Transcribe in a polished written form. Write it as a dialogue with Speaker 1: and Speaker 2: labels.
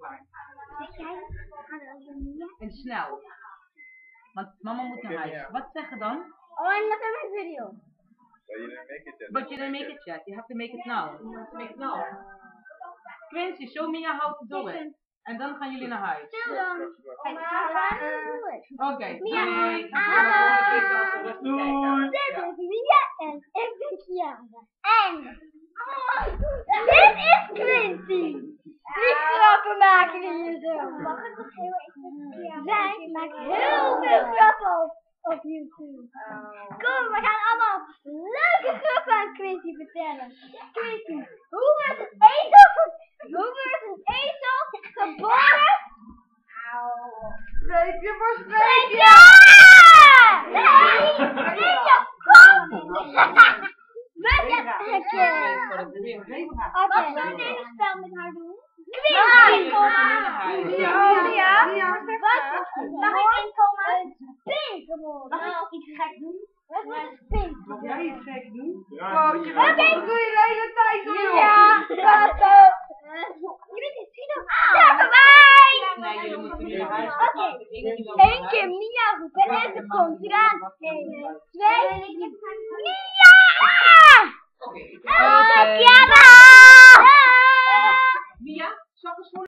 Speaker 1: En snel. Want mama moet naar huis. Wat zeggen dan?
Speaker 2: Oh, I'm not in my video.
Speaker 1: But you didn't make it yet. You have to make it now. You have to make it now. Quincy, show Mia how to do it. En dan gaan jullie naar huis. Oké.
Speaker 2: Mia,
Speaker 1: Doei.
Speaker 2: dit is Mia en ik ben Kiara. En dit is Quincy. Die grappen maken we hier zo. Mag ik nog heel even? Zij maakt heel veel grappen op YouTube. Kom, we gaan allemaal leuke grappen aan Quincy vertellen. Quincy, hoe werd een ezel geboren?
Speaker 3: Weet je voor spreken?
Speaker 2: Ja! Nee! In je kop! Met het hekje! Oké, zullen we een spel met haar doen? Quincy! Ja? Mag ik inkomen? Pink! Mag ik iets gek doen? Wat is pink?
Speaker 3: Mag jij iets gek doen?
Speaker 2: Oké.
Speaker 3: Doe je de hele tijd joh?
Speaker 2: Ja! Je bent het zien of aan?
Speaker 1: Nee, jullie moeten nu naar huis.
Speaker 2: Oké. Eén keer Mia roepen en ze komt eraan. 1, 2, 3.